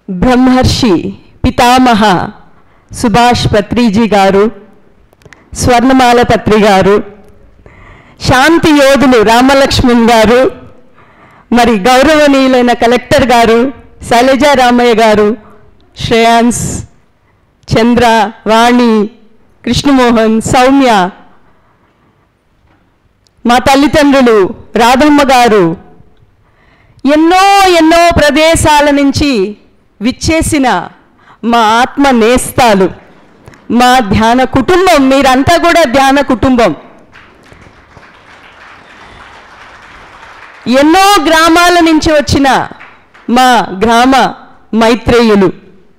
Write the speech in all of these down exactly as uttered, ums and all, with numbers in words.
బ్రహ్మర్షి పితామహ సుభాష్ పత్రిజీ గారు, స్వర్ణమాల పత్రి గారు, శాంతి యోధులు రామలక్ష్మణ్ గారు, మరి గౌరవనీయులైన కలెక్టర్ గారు, శైలజా రామయ్య గారు, శ్రేయాన్స్, చంద్ర, వాణి, కృష్ణమోహన్, సౌమ్య, మా తల్లిదండ్రులు రాధమ్మ గారు, ఎన్నో ఎన్నో ప్రదేశాల నుంచి విచ్చేసిన మా ఆత్మ నేస్తాలు, మా ధ్యాన కుటుంబం, మీరంతా కూడా ధ్యాన కుటుంబం. ఎన్నో గ్రామాల నుంచి వచ్చిన మా గ్రామ మైత్రేయులు,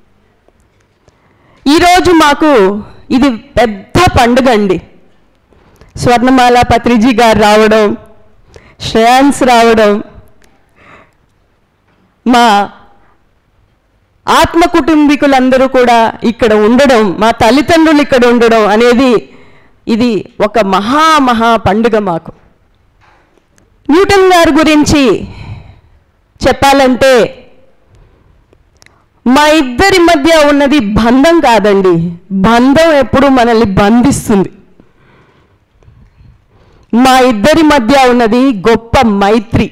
ఈరోజు మాకు ఇది పెద్ద పండుగ అండి. స్వర్ణమాల పత్రిజీ గారు రావడం, శ్రేయాన్స్ రావడం, మా ఆత్మ కుటుంబీకులందరూ కూడా ఇక్కడ ఉండడం, మా తల్లిదండ్రులు ఇక్కడ ఉండడం అనేది ఇది ఒక మహా మహా పండుగ మాకు. న్యూటన్ గారి గురించి చెప్పాలంటే మా ఇద్దరి మధ్య ఉన్నది బంధం కాదండి, బంధం ఎప్పుడు మనల్ని బంధిస్తుంది. మా ఇద్దరి మధ్య ఉన్నది గొప్ప మైత్రి.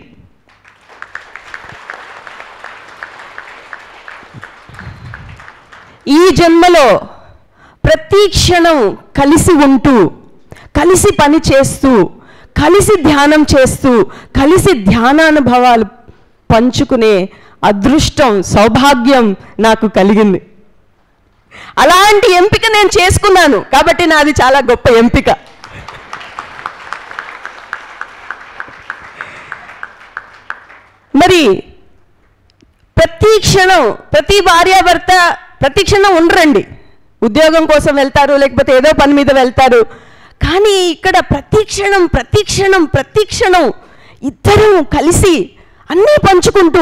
ఈ జన్మలో ప్రతి క్షణం కలిసి ఉంటూ, కలిసి పని చేస్తూ, కలిసి ధ్యానం చేస్తూ, కలిసి ధ్యానానుభవాలు పంచుకునే అదృష్టం, సౌభాగ్యం నాకు కలిగింది. అలాంటి ఎంపిక నేను చేసుకున్నాను కాబట్టి నాది చాలా గొప్ప ఎంపిక. మరి ప్రతి క్షణం ప్రతి భార్యాభర్త ప్రతి క్షణం ఉండరండి, ఉద్యోగం కోసం వెళ్తారు, లేకపోతే ఏదో పని మీద వెళ్తారు. కానీ ఇక్కడ ప్రతి క్షణం ప్రతి క్షణం ప్రతి క్షణం ఇద్దరం కలిసి అన్నీ పంచుకుంటూ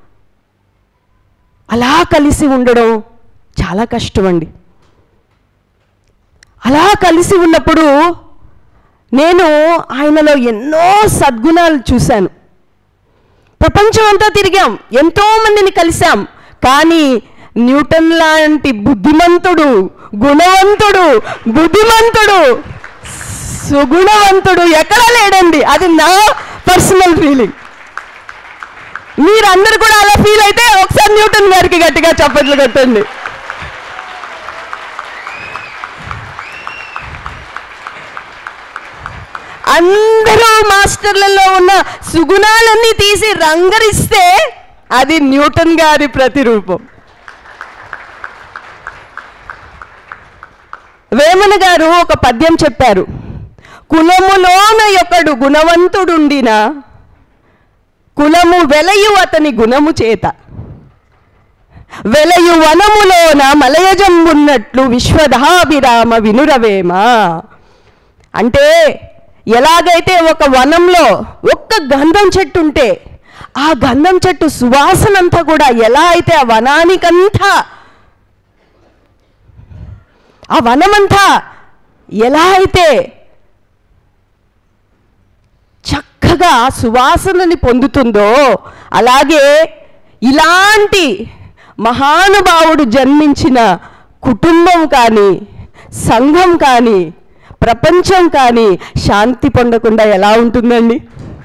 అలా కలిసి ఉండడం చాలా కష్టం అండి. అలా కలిసి ఉన్నప్పుడు నేను ఆయనలో ఎన్నో సద్గుణాలు చూశాను. ప్రపంచం అంతా తిరిగాం, ఎంతోమందిని కలిసాం, కానీ న్యూటన్ లాంటి బుద్ధిమంతుడు, గుణవంతుడు, బుద్ధిమంతుడు, సుగుణవంతుడు ఎక్కడా లేడండి. అది నా పర్సనల్ ఫీలింగ్. మీరందరూ కూడా అలా ఫీల్ అయితే ఒకసారి న్యూటన్ గారికి గట్టిగా చప్పట్లు కొట్టండి. అందరూ మాస్టర్లలో ఉన్న సుగుణాలన్నీ తీసి రంగరిస్తే అది న్యూటన్ గారి ప్రతిరూపం. వేమన గారు ఒక పద్యం చెప్పారు, కులములోన ఒకడు గుణవంతుడుండిన కులము వెలయు అతని గుణము చేత, వెలయు వనములోన మలయజంబున్నట్లు విశ్వదాభిరామ వినురవేమ. అంటే ఎలాగైతే ఒక వనంలో ఒక్క గంధం చెట్టు ఉంటే ఆ గంధం చెట్టు సువాసనంతా కూడా ఎలా అయితే ఆ వనానికంతా, ఆ వనమంతా ఎలా అయితే చక్కగా సువాసనని పొందుతుందో, అలాగే ఇలాంటి మహానుభావుడు జన్మించిన కుటుంబం కానీ, సంఘం కానీ, ప్రపంచం కానీ శాంతి పొందకుండా ఎలా ఉంటుందండి?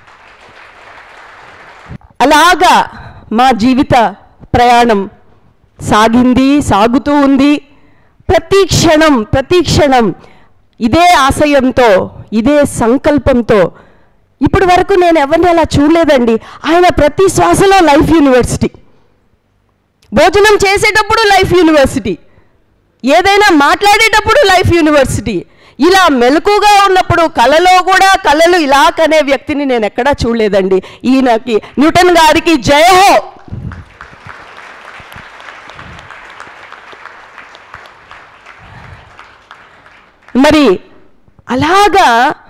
అలాగా మా జీవిత ప్రయాణం సాగింది, సాగుతూ ఉంది. ప్రతి క్షణం ప్రతి క్షణం ఇదే ఆశయంతో, ఇదే సంకల్పంతో. ఇప్పటి వరకు నేను ఎవరిని అలా చూడలేదండి. ఆయన ప్రతి శ్వాసలో లైఫ్ యూనివర్సిటీ, భోజనం చేసేటప్పుడు లైఫ్ యూనివర్సిటీ, ఏదైనా మాట్లాడేటప్పుడు లైఫ్ యూనివర్సిటీ. ఇలా మెలకుగా ఉన్నప్పుడు కళలో కూడా కళలు ఇలా కనే వ్యక్తిని నేను ఎక్కడా చూడలేదండి. ఈయనకి, న్యూటన్ గారికి జయ హో. మరి అలాగా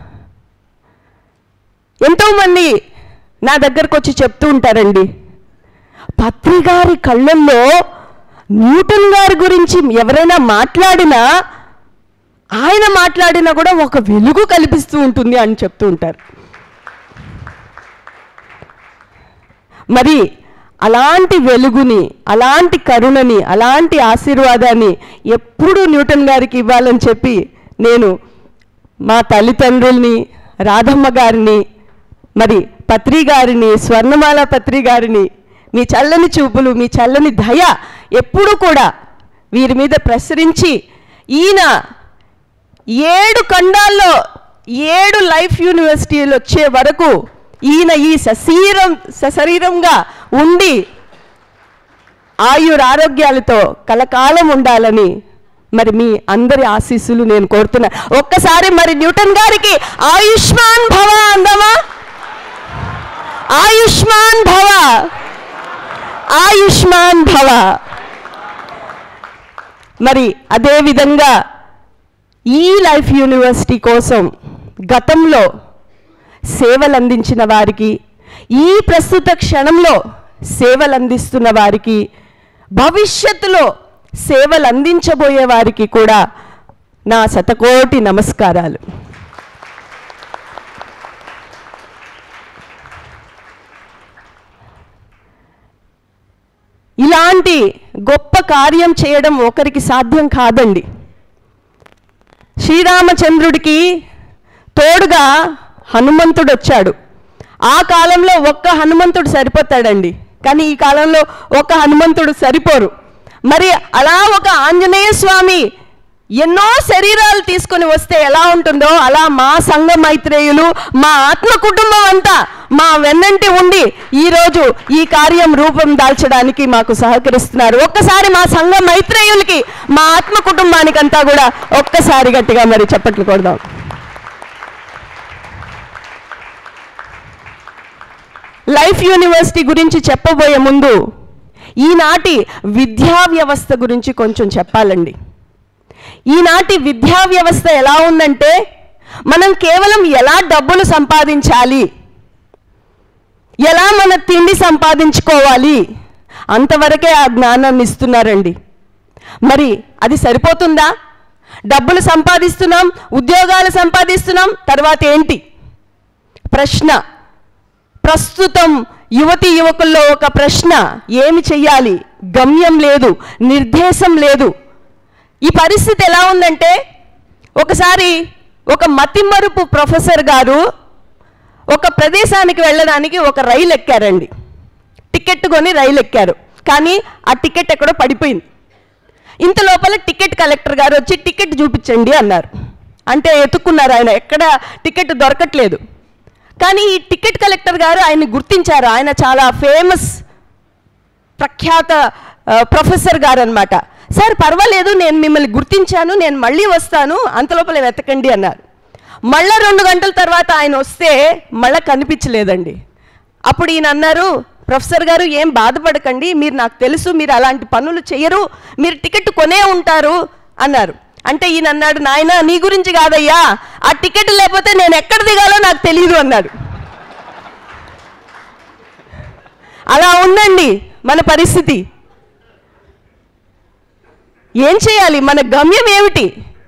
ఎంతోమంది నా దగ్గరకు వచ్చి చెప్తూ ఉంటారండి, పత్రి గారి కళ్ళల్లో న్యూటన్ గారి గురించి ఎవరైనా మాట్లాడినా, ఆయన మాట్లాడినా కూడా ఒక వెలుగు కల్పిస్తూ ఉంటుంది అని చెప్తూ ఉంటారు. మరి అలాంటి వెలుగుని, అలాంటి కరుణని, అలాంటి ఆశీర్వాదాన్ని ఎప్పుడూ న్యూటన్ గారికి ఇవ్వాలని చెప్పి నేను మా తల్లిదండ్రుల్ని, రాధమ్మ గారిని, మరి పత్రి గారిని, స్వర్ణమాల పత్రి గారిని, మీ చల్లని చూపులు, మీ చల్లని దయ ఎప్పుడూ కూడా వీరి మీద ప్రసరించి ఈయన ఏడు ఖండాల్లో ఏడు లైఫ్ యూనివర్సిటీలు వచ్చే వరకు ఈయన ఈ సశరీరం సశరీరంగా ఉండి ఆయుర ఆరోగ్యాలతో కలకాలం ఉండాలని మరి మీ అందరి ఆశీస్సులు నేను కోరుతున్నా. ఒక్కసారి మరి న్యూటన్ గారికి ఆయుష్మాన్ భవ అందమా? ఆయుష్మాన్ భవ, ఆయుష్మాన్ భవ. మరి అదేవిధంగా ఈ లైఫ్ యూనివర్సిటీ కోసం గతంలో సేవలు అందించిన వారికి, ఈ ప్రస్తుత క్షణంలో సేవలు అందిస్తున్న వారికి, భవిష్యత్తులో సేవలు అందించబోయే వారికి కూడా నా శతకోటి నమస్కారాలు. ఇలాంటి గొప్ప కార్యం చేయడం ఒకరికి సాధ్యం కాదండి. శ్రీరామచంద్రుడికి తోడుగా హనుమంతుడు వచ్చాడు. ఆ కాలంలో ఒక్క హనుమంతుడు సరిపోతాడండి, కానీ ఈ కాలంలో ఒక్క హనుమంతుడు సరిపోరు. మరి అలా ఒక ఆంజనేయ స్వామి ఎన్నో శరీరాలు తీసుకొని వస్తే ఎలా ఉంటుందో అలా మా సంఘ మైత్రేయులు, మా ఆత్మ కుటుంబం అంతా మా వెన్నంటి ఉండి ఈరోజు ఈ కార్యం రూపం దాల్చడానికి మాకు సహకరిస్తున్నారు. ఒక్కసారి మా సంఘ మైత్రేయులకి, మా ఆత్మ కుటుంబానికి అంతా కూడా ఒక్కసారి గట్టిగా మరి చప్పట్లు కొడదాం. లైఫ్ యూనివర్సిటీ గురించి చెప్పబోయే ముందు ఈనాటి విద్యా వ్యవస్థ గురించి కొంచెం చెప్పాలండి. ఈనాటి విద్యా వ్యవస్థ ఎలా ఉందంటే, మనం కేవలం ఎలా డబ్బులు సంపాదించాలి, ఎలా మన తిండి సంపాదించుకోవాలి అంతవరకే ఆ జ్ఞానాన్ని ఇస్తున్నారండి. మరి అది సరిపోతుందా? డబ్బులు సంపాదిస్తున్నాం, ఉద్యోగాలు సంపాదిస్తున్నాం, తర్వాత ఏంటి ప్రశ్న? ప్రస్తుతం యువతి యువకుల్లో ఒక ప్రశ్న, ఏమి చెయ్యాలి? గమ్యం లేదు, నిర్దేశం లేదు. ఈ పరిస్థితి ఎలా ఉందంటే, ఒకసారి ఒక మతిమరుపు ప్రొఫెసర్ గారు ఒక ప్రదేశానికి వెళ్ళడానికి ఒక రైలు ఎక్కారండి. టికెట్ కొని రైలు ఎక్కారు, కానీ ఆ టికెట్ ఎక్కడో పడిపోయింది. ఇంత లోపల టికెట్ కలెక్టర్ గారు వచ్చి టికెట్ చూపించండి అన్నారు. అంటే ఎత్తుక్కున్నారు, ఆయన ఎక్కడ టికెట్ దొరకట్లేదు. కానీ ఈ టికెట్ కలెక్టర్ గారు ఆయన్ని గుర్తించారు. ఆయన చాలా ఫేమస్ ప్రఖ్యాత ప్రొఫెసర్ గారు అనమాట. సార్ పర్వాలేదు, నేను మిమ్మల్ని గుర్తించాను, నేను మళ్ళీ వస్తాను, అంతలోపల వెతకండి అన్నారు. మళ్ళీ రెండు గంటల తర్వాత ఆయన వస్తే మళ్ళీ కనిపించలేదండి. అప్పుడు ఈయన అన్నారు, ప్రొఫెసర్ గారు ఏం బాధపడకండి, మీరు నాకు తెలుసు, మీరు అలాంటి పనులు చేయరు, మీరు టికెట్ కొనే ఉంటారు అన్నారు. అంటే ఈయన అన్నాడు, నాయన నీ గురించి కాదయ్యా, ఆ టికెట్ లేకపోతే నేను ఎక్కడ దిగాలో నాకు తెలియదు అన్నాడు. అలా ఉందండి మన పరిస్థితి. ఏం చేయాలి? మన గమ్యం ఏమిటి?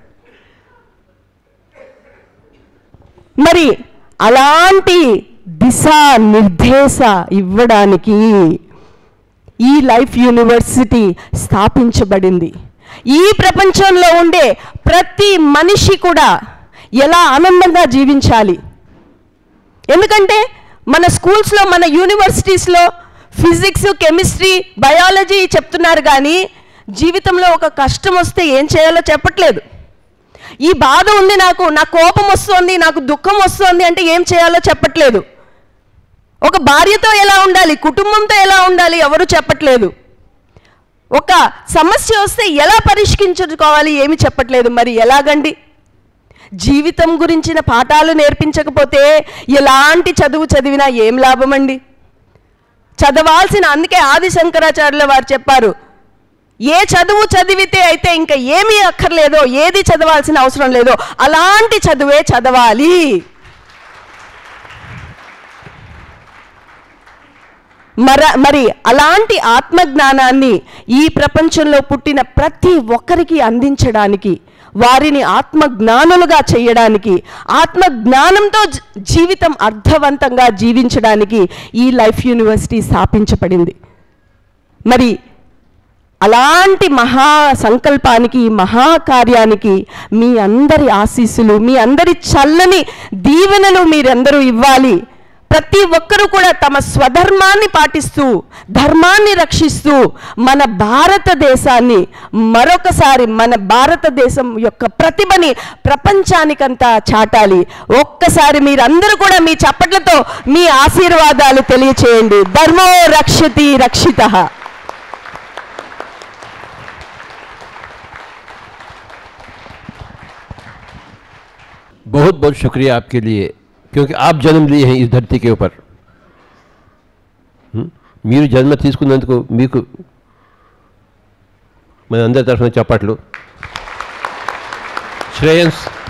మరి అలాంటి దిశ నిర్దేశ ఇవ్వడానికి ఈ లైఫ్ యూనివర్సిటీ స్థాపించబడింది. ఈ ప్రపంచంలో ఉండే ప్రతి మనిషి కూడా ఎలా ఆనందంగా జీవించాలి. ఎందుకంటే మన స్కూల్స్లో, మన యూనివర్సిటీస్లో ఫిజిక్స్, కెమిస్ట్రీ, బయాలజీ చెప్తున్నారు, కానీ జీవితంలో ఒక కష్టం వస్తే ఏం చేయాలో చెప్పట్లేదు. ఈ బాధ ఉంది నాకు, నా కోపం వస్తుంది, నాకు దుఃఖం వస్తుంది అంటే ఏం చేయాలో చెప్పట్లేదు. ఒక భార్యతో ఎలా ఉండాలి, కుటుంబంతో ఎలా ఉండాలి ఎవరు చెప్పట్లేదు. ఒక సమస్య వస్తే ఎలా పరిష్కరించుకోవాలి ఏమి చెప్పట్లేదు. మరి ఎలాగండి? జీవితం గురించిన పాఠాలు నేర్పించకపోతే ఎలాంటి చదువు చదివినా ఏం లాభమండి? చదవాల్సిన, అందుకే ఆది శంకరాచార్యుల వారు చెప్పారు, ఏ చదువు చదివితే అయితే ఇంకా ఏమీ అక్కర్లేదో, ఏది చదవాల్సిన అవసరం లేదో అలాంటి చదువే చదవాలి. మర మరి అలాంటి ఆత్మజ్ఞానాన్ని ఈ ప్రపంచంలో పుట్టిన ప్రతి ఒక్కరికి అందించడానికి, వారిని ఆత్మజ్ఞానులుగా చేయడానికి, ఆత్మజ్ఞానంతో జీవితం అర్థవంతంగా జీవించడానికి ఈ లైఫ్ యూనివర్సిటీ స్థాపించబడింది. మరి అలాంటి మహా సంకల్పానికి, మహాకార్యానికి మీ అందరి ఆశీస్సులు, మీ అందరి చల్లని దీవెనలు మీరందరూ ఇవ్వాలి. ప్రతి ఒక్కరూ కూడా తమ స్వధర్మాన్ని పాటిస్తూ, ధర్మాన్ని రక్షిస్తూ మన భారతదేశాన్ని మరొకసారి, మన భారతదేశం యొక్క ప్రతిభని ప్రపంచానికంతా చాటాలి. ఒక్కసారి మీరందరూ కూడా మీ చప్పట్లతో మీ ఆశీర్వాదాలు తెలియచేయండి. ధర్మో రక్షతి రక్షితః. बहुत बहुत शुक्रिया आपके लिए, क्योंकि आप जन्म लिए हैं इस धरती के ऊपर. మీరు జన్మ తీసుకున్నందుకు మీకు మన అందరి తరఫున చప్పట్లు. శ్రేయస్